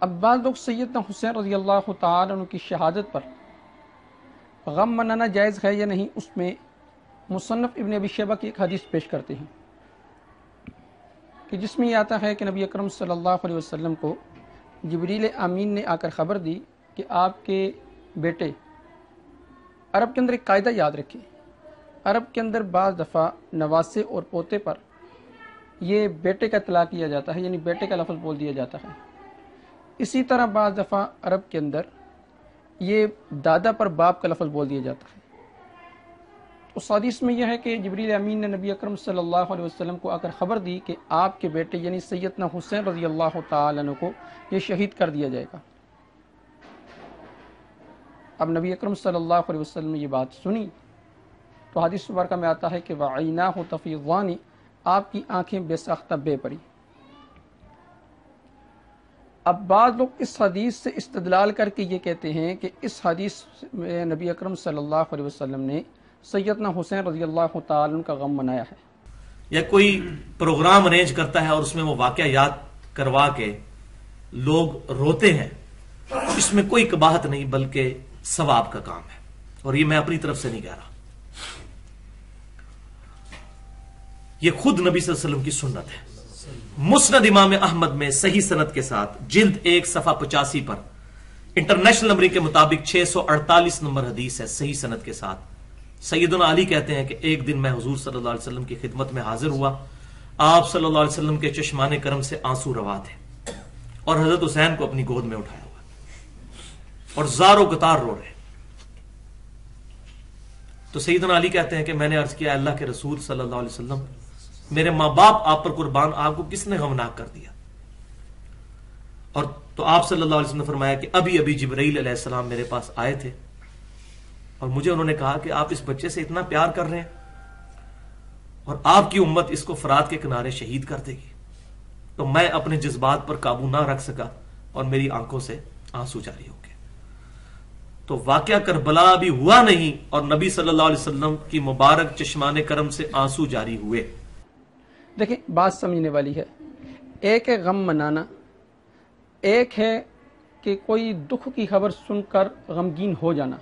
اب بعض لوگ سیدنا حسین رضی اللہ تعالیٰ عنہ کی شہادت پر غم منانا جائز ہے یا نہیں، اس میں مصنف ابن ابی شیبہ کی ایک حدیث پیش کرتے ہیں کہ جس میں یہ آتا ہے کہ نبی اکرم صلی اللہ علیہ وسلم کو جبریل امین نے آ کر خبر دی کہ آپ کے بیٹے، عرب کے اندر ایک قاعدہ یاد رکھیں، عرب کے اندر بعض دفعہ نواسے اور پوتے پر یہ بیٹے کا اطلاق کیا جاتا ہے، یعنی بیٹے کا لفظ بول دیا جاتا ہے۔ اسی طرح بعض دفعہ عرب کے اندر یہ دادا پر باپ کا لفظ بول دیا جاتا ہے۔ اس حدیث میں یہ ہے کہ جبریل امین نے نبی اکرم صلی اللہ علیہ وسلم کو آ کر خبر دی کہ آپ کے بیٹے یعنی سیدنا حسین رضی اللہ تعالیٰ عنہ کو یہ شہید کر دیا جائے گا۔ اب نبی اکرم صلی اللہ علیہ وسلم نے یہ بات سنی تو حدیث مبارکہ میں آتا ہے کہ وَعَيْنَاهُ تَفِيضَانِ، آپ کی آنکھیں بے ساختہ بے پڑی۔ اب بعض لوگ اس حدیث سے استدلال کر کے یہ کہتے ہیں کہ اس حدیث میں نبی اکرم صلی اللہ علیہ وسلم نے سیدنا حسین رضی اللہ تعالیٰ عنہ کا غم منایا ہے، یا کوئی پروگرام ارینج کرتا ہے اور اس میں وہ واقعہ یاد کروا کے لوگ روتے ہیں، اس میں کوئی قباحت نہیں بلکہ ثواب کا کام ہے، اور یہ میں اپنی طرف سے نہیں کہہ رہا، یہ خود نبی صلی اللہ علیہ وسلم کی سنت ہے۔ مسند امام احمد میں صحیح سند کے ساتھ جلد 1 صفحہ 85 پر انٹرنیشنل نمبرنگ کے مطابق 648 نمبر حدیث ہے، صحیح سند کے ساتھ۔ سیدنا علی کہتے ہیں کہ ایک دن میں حضور صلی اللہ علیہ وسلم کی خدمت میں حاضر ہوا، آپ صلی اللہ علیہ وسلم کے چشمان کرم سے آنسو روا تھے اور حضرت حسین کو اپنی گود میں اٹھایا ہوا اور زار و گتار رو رہے۔ تو سیدنا علی کہتے ہیں کہ میں نے عرض کیا اللہ کے رسول صلی اللہ علیہ وسلم، میرے ماں باپ آپ پر قربان، آپ کو کس نے غمناک کر دیا؟ اور تو آپ صلی اللہ علیہ وسلم نے فرمایا کہ ابھی ابھی جبرائیل علیہ السلام میرے پاس آئے تھے اور مجھے انہوں نے کہا کہ آپ اس بچے سے اتنا پیار کر رہے ہیں اور آپ کی امت اس کو فرات کے کنارے شہید کر دے گی۔ تو میں اپنے جذبات پر قابو نہ رکھ سکا اور میری آنکھوں سے آنسو جاری ہو گئے۔ تو واقعہ کربلا بھی ہوا نہیں اور نبی صلی اللہ علیہ وسلم کی مبارک چشمان کرم سے آنسو جاری ہوئے۔ دیکھیں بات سمجھنے والی ہے، ایک ہے غم منانا، ایک ہے کہ کوئی دکھ کی خبر سن کر غمگین ہو جانا۔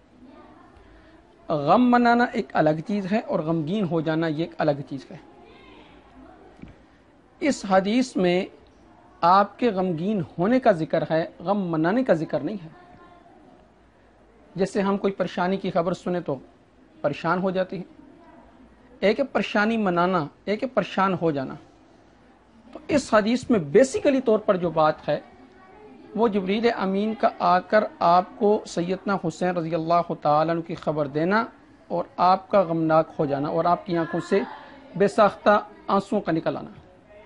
غم منانا ایک الگ چیز ہے اور غمگین ہو جانا یہ ایک الگ چیز ہے۔ اس حدیث میں آپ کے غمگین ہونے کا ذکر ہے، غم منانے کا ذکر نہیں ہے۔ جیسے ہم کوئی پریشانی کی خبر سنیں تو پریشان ہو جاتے ہیں، ایک ہے پریشانی منانا، ایک ہے پریشان ہو جانا۔ تو اس حدیث میں بیسیکلی طور پر جو بات ہے وہ جبریل امین کا آ کر آپ کو سیدنا حسین رضی اللہ تعالیٰ عنہ کی خبر دینا اور آپ کا غمناک ہو جانا اور آپ کی آنکھوں سے بے ساختہ آنسوؤں کا نکل آنا۔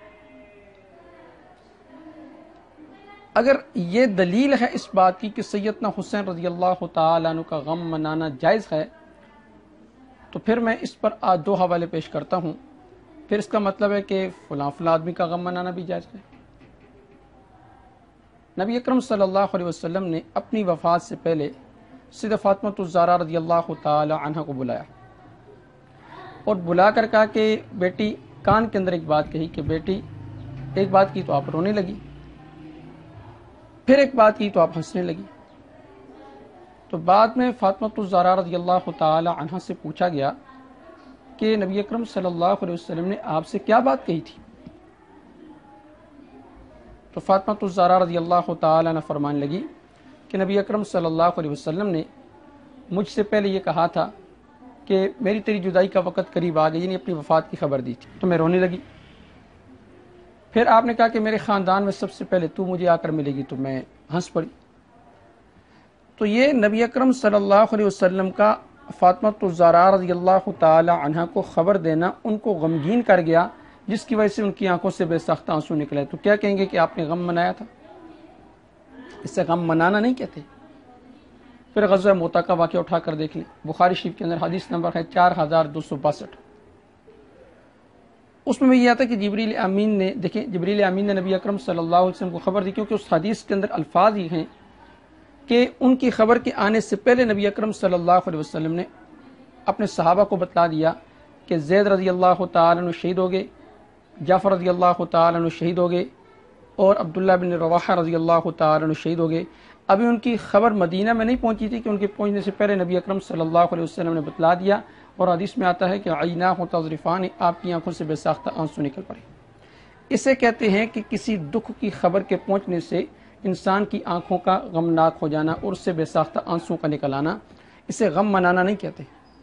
اگر یہ دلیل ہے اس بات کی کہ سیدنا حسین رضی اللہ تعالیٰ عنہ کا غم منانا جائز ہے تو پھر میں اس پر 2 حوالے پیش کرتا ہوں، پھر اس کا مطلب ہے کہ فلاں فلاں آدمی کا غم منانا بھی جائز ہے۔ نبی اکرم صلی اللہ علیہ وسلم نے اپنی وفات سے پہلے سیدہ فاطمہ الزہرا رضی اللہ تعالی عنہ کو بلایا اور بلا کر کہا کہ بیٹی، کان کے اندر ایک بات کہی کہ بیٹی، ایک بات کی تو آپ رونے لگی، پھر ایک بات کی تو آپ ہنسنے لگی۔ تو بعد میں فاطمہ الزہرا رضی اللہ تعالی عنہ سے پوچھا گیا کہ نبی اکرم صلی اللہ علیہ وسلم نے آپ سے کیا بات کہی تھی؟ تو فاطمہ الزہرا رضی اللہ تعالی عنہ فرمانے لگی کہ نبی اکرم صلی اللہ علیہ وسلم نے مجھ سے پہلے یہ کہا تھا کہ میری تیری جدائی کا وقت قریب آ گئی، یعنی اپنی وفات کی خبر دی تھی، تو میں رونے لگی۔ پھر آپ نے کہا کہ میرے خاندان میں سب سے پہلے تو مجھے آ کر ملے گی، تو میں ہنس پڑی۔ تو یہ نبی اکرم صلی اللہ علیہ وسلم کا فاطمہ الزہرا رضی اللہ تعالی عنہ کو خبر دینا ان کو غمگین کر گیا، جس کی وجہ سے ان کی آنکھوں سے بے ساختہ آنسو نکلے۔ تو کیا کہیں گے کہ آپ نے غم منایا تھا؟ اس سے غم منانا نہیں کہتے۔ پھر غزوہ موتا کا واقعہ اٹھا کر دیکھ لیں، بخاری شریف کے اندر حدیث نمبر ہے 4262۔ اس میں یہ آتا ہے کہ جبریل امین نے، دیکھیں جبریل امین نے نبی اکرم صلی اللہ علیہ وسلم کو خبر دی، کیونکہ اس حدیث کے اندر الفاظ ہی ہیں کہ ان کی خبر کے آنے سے پہلے نبی اکرم صلی اللہ علیہ وسلم نے اپنے صحابہ کو بتلا دیا کہ زید رضی اللہ تعالیٰ عنہ شہید ہو گئے، جعفر رضی اللہ تعالیٰ عنہ شہید ہو گئے، اور عبداللہ بن رواحہ رضی اللہ تعالیٰ عنہ شہید ہو گئے۔ ابھی ان کی خبر مدینہ میں نہیں پہنچی تھی کہ ان کے پہنچنے سے پہلے نبی اکرم صلی اللہ علیہ وسلم نے بتلا دیا، اور حدیث میں آتا ہے کہ عیناہ تذرفان، آپ کی آنکھوں سے بے ساختہ آنسو نکل پڑے۔ اسے کہتے ہیں کہ کسی دکھ کی خبر کے پہنچنے سے انسان کی آنکھوں کا غمناک ہو جانا اور اس سے بے ساختہ آنسو کا نکل آنا، اسے غم منانا نہیں کہتے۔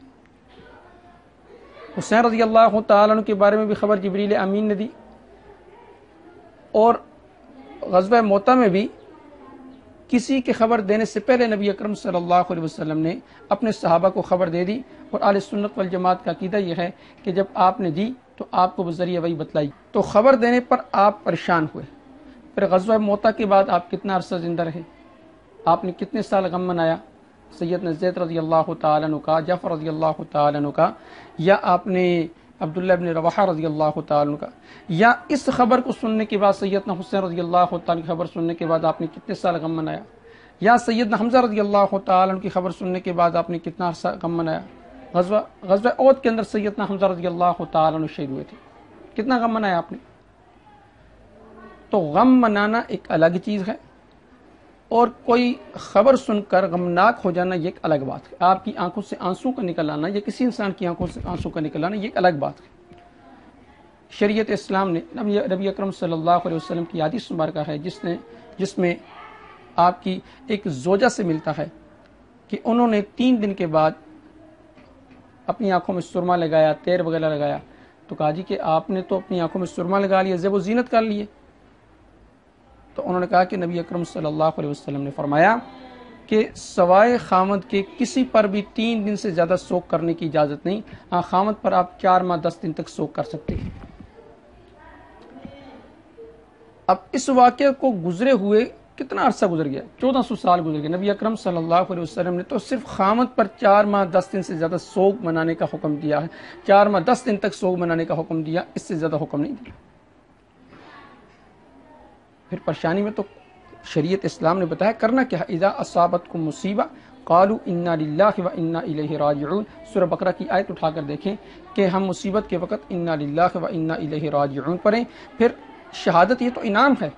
حسین رضی اللہ تعالیٰ عنہ کے بارے میں بھی خبر جبریل امین نے دی، اور غزوہ موتہ میں بھی کسی کے خبر دینے سے پہلے نبی اکرم صلی اللہ علیہ وسلم نے اپنے صحابہ کو خبر دے دی، اور اہل سنت والجماعت کا عقیدہ یہ ہے کہ جب آپ نے دی تو آپ کو بذریعہ وحی بتلائی، تو خبر دینے پر آپ پریشان ہوئے۔ پھر غزوہ موتہ کے بعد آپ کتنا عرصہ زندہ رہے، آپ نے کتنے سال غم منایا، سیدنا زید رضی اللہ تعالیٰ عنہ کا، جعفر رضی اللہ تعالیٰ عنہ کا، یا آپ نے عبداللہ بن رواحہ رضی اللہ تعالیٰ عنہ کا، یا اس خبر کو سننے کے بعد سیدنا حسین رضی اللہ تعالیٰ کی خبر سننے کے بعد آپ نے کتنے سال غم منایا، یا سیدنا حمزہ رضی اللہ تعالیٰ عنہ کی خبر سننے کے بعد آپ نے کتنا عرصہ غم منایا۔ غزوہ احد کے اندر سیدنا حمزہ رضی اللہ تعالیٰ عنہ شہید ہوئے تھے، کتنا غم منایا آپ نے۔ تو غم منانا ایک الگ چیز ہے، اور کوئی خبر سن کر غمناک ہو جانا یہ ایک الگ بات ہے۔ آپ کی آنکھوں سے آنسو کا نکل آنا یا کسی انسان کی آنکھوں سے آنسو کا نکل آنا یہ ایک الگ بات ہے۔ شریعت اسلام نے نبی اکرم صلی اللہ علیہ وسلم کی حدیث مبارکہ ہے جس میں آپ کی ایک زوجہ سے ملتا ہے کہ انہوں نے 3 دن کے بعد اپنی آنکھوں میں سرما لگایا، تیر وغیرہ لگایا، تو کہا جی کہ آپ نے تو اپنی آنکھوں میں سرما لگا لیا، زیب و زینت کر لیے۔ تو انہوں نے کہا کہ نبی اکرم صلی اللہ علیہ وسلم نے فرمایا کہ سوائے خامد کے کسی پر بھی 3 دن سے زیادہ سوگ کرنے کی اجازت نہیں، ہاں خامد پر آپ 4 ماہ 10 دن تک سوگ کر سکتے ہیں۔ اب اس واقعے کو گزرے ہوئے کتنا عرصہ گزر گیا، 1400 سال گزر گئے، نبی اکرم صلی اللہ علیہ وسلم نے تو صرف خامد پر 4 ماہ 10 دن سے زیادہ سوگ منانے کا حکم دیا ہے، 4 ماہ 10 دن تک سوگ منانے کا حکم دیا، اس سے زیادہ حکم نہیں دیا۔ پھر پریشانی میں تو شریعت اسلام نے بتایا کرنا کیا ہے، اذا اصابتکم مصیبہ قالوا انا للہ و انا الیہ راجعون۔ سورہ بقرہ کی آیت اٹھا کر دیکھیں کہ ہم مصیبت کے وقت انا للہ و انا الیہ راجعون پڑھیں۔ پھر شہادت یہ تو انعام ہے۔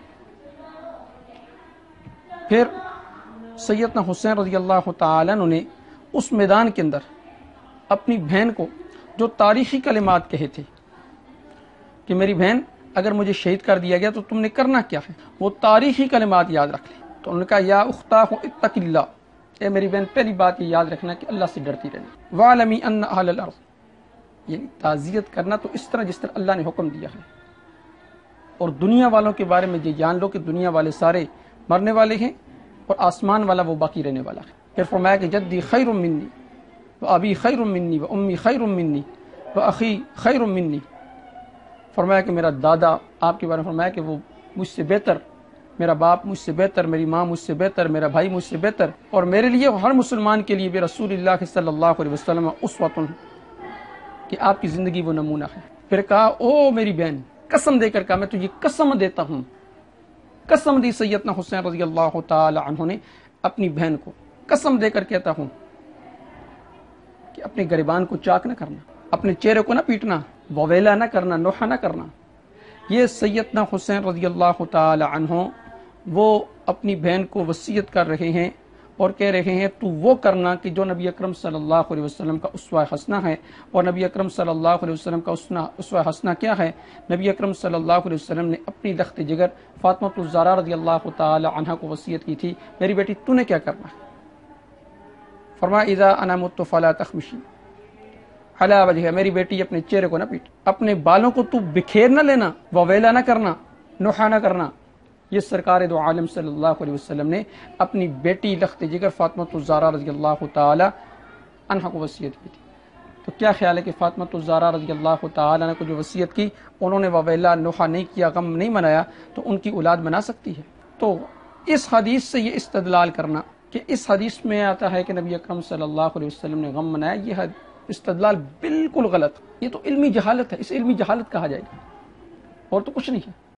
پھر سیدنا حسین رضی اللہ تعالیٰ عنہ نے اس میدان کے اندر اپنی بہن کو جو تاریخی کلمات کہے تھے کہ میری بہن اگر مجھے شہید کر دیا گیا تو تم نے کرنا کیا ہے، وہ تاریخی کلمات یاد رکھ لیں۔ تو انہوں نے کہا یا اختاہ اتق اللہ، اے میری بہن پہلی بات یہ یاد رکھنا کہ اللہ سے ڈرتی رہنا، وَاعْلَمِي أَنَّ أَهْلَ الْأَرْضِ، یعنی تعزیت کرنا تو اس طرح جس طرح اللہ نے حکم دیا ہے، اور دنیا والوں کے بارے میں یہ جان لو کہ دنیا والے سارے مرنے والے ہیں اور آسمان والا وہ باقی رہنے والا ہے۔ پھر فرمایا کہ جدی خیر منی و ابی خیر منی و امی خیر منی و اخی خیر منی، فرمایا کہ میرا دادا، آپ کے بارے میں فرمایا کہ وہ مجھ سے بہتر، میرا باپ مجھ سے بہتر، میری ماں مجھ سے بہتر، میرا بھائی مجھ سے بہتر، اور میرے لیے ہر مسلمان کے لیے بھی رسول اللہ صلی اللہ علیہ وسلم اسوۃ، کہ آپ کی زندگی وہ نمونہ ہے۔ پھر کہا او میری بہن، قسم دے کر کہا میں تجھے قسم دیتا ہوں، قسم دی سیدنا حسین رضی اللہ تعالی عنہ نے اپنی بہن کو، قسم دے کر کہتا ہوں کہ اپنے گریبان کو چاک نہ کرنا، اپنے چہرے کو نہ پیٹنا، وویلا نہ کرنا، نوحہ نہ کرنا۔ یہ سیدنا حسین رضی اللہ تعالی عنہ وہ اپنی بہن کو وصیت کر رہے ہیں اور کہہ رہے ہیں تو وہ کرنا کہ جو نبی اکرم صلی اللہ علیہ وسلم کا اسوہ حسنہ ہے۔ اور نبی اکرم صلی اللہ علیہ وسلم کا اسوہ حسنہ کیا ہے؟ نبی اکرم صلی اللہ علیہ وسلم نے اپنی لخت جگر فاطمہ الزہرا رضی اللہ تعالی عنہا کو وصیت کی تھی، میری بیٹی تو نے کیا کرنا ہے؟ فرمایا اذا انا مت فلا تخمشی علی وجہہ، میری بیٹی اپنے چہرے کو نہ پیٹ، اپنے بالوں کو تو بکھیر نہ لینا، وویلا نہ کرنا، نوحہ نہ کرنا۔ یہ سرکار دو عالم صلی اللہ علیہ وسلم نے اپنی بیٹی لخت جگر فاطمہ الزہرا رضی اللہ تعالی عنہا کو وصیت کی تھی۔ تو کیا خیال ہے کہ فاطمہ الزہرا رضی اللہ تعالی عنہ کو جو وصیت کی انہوں نے وویلا، نوحہ نہیں کیا، غم نہیں منایا، تو ان کی اولاد بنا سکتی ہے؟ تو اس حدیث سے یہ استدلال کرنا کہ اس حدیث میں آتا ہے کہ نبی اکرم صلی اللہ علیہ وسلم نے غم منایا، یہ استدلال بالکل غلط، یہ تو علمی جہالت ہے، اس علمی جہالت کہا جائے گا اور تو کچھ نہیں ہے۔